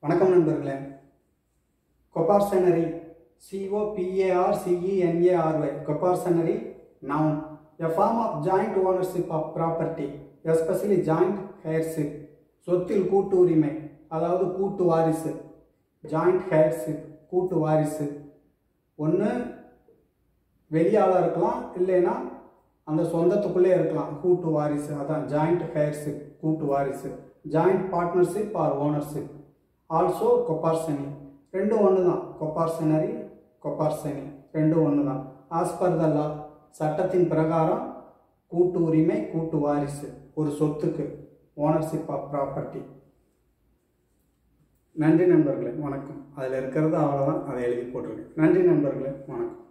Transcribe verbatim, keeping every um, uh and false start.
வணக்கம் நண்பர்களே. கொபார்சனரி C-O-P-A-R-C-E-N-A-R-Y கொபார்சனரி noun, a form of joint ownership of property, especially joint heirship. சொத்தில் கூட்டு உரிமை, அதாவது கூட்டு வாரிசு. ஜாயிண்ட் ஹேர்ஷிப் கூட்டு வாரிசு. ஒன்று வெளியால் இருக்கலாம், இல்லைன்னா அந்த சொந்தத்துக்குள்ளே இருக்கலாம். கூட்டு வாரிசு, அதான் ஜாயிண்ட் ஹேர்ஷிப் கூட்டு வாரிசு. Joint partnership or ownership. Also coparcenary, ரெண்டும் ஒன்று தான். கொபார்சனரி கொபார்சனி ரெண்டும் ஒன்று தான். ஆஸ் பர் த லா, சட்டத்தின் பிரகாரம் கூட்டு உரிமை கூட்டு வாரிசு ஒரு சொத்துக்கு, ஓனர்ஷிப் ஆஃப் ப்ராப்பர்ட்டி. நன்றி நண்பர்களே, வணக்கம். அதில் இருக்கிறது அவ்வளோதான், அதை எழுதி போட்டிருக்கேன். நன்றி நண்பர்களே, வணக்கம்.